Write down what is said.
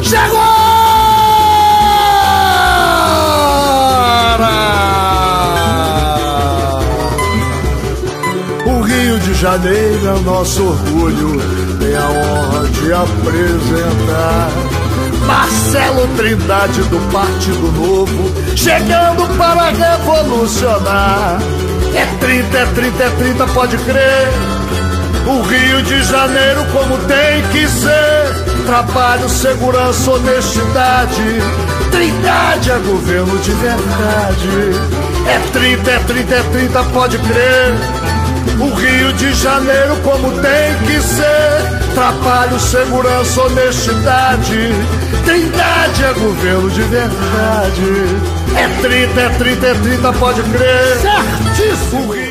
O Rio de Janeiro é o nosso orgulho, tem a honra de apresentar Marcelo Trindade do Partido Novo, chegando para revolucionar. É 30, é 30, é 30, pode crer. O Rio de Janeiro como tem que ser. Trabalho, segurança, honestidade. Trindade é governo de verdade. É 30, é 30, é 30, pode crer. O Rio de Janeiro como tem que ser. Trabalho, segurança, honestidade. Trindade é governo de verdade. É 30, é 30, é 30, pode crer. Certíssimo.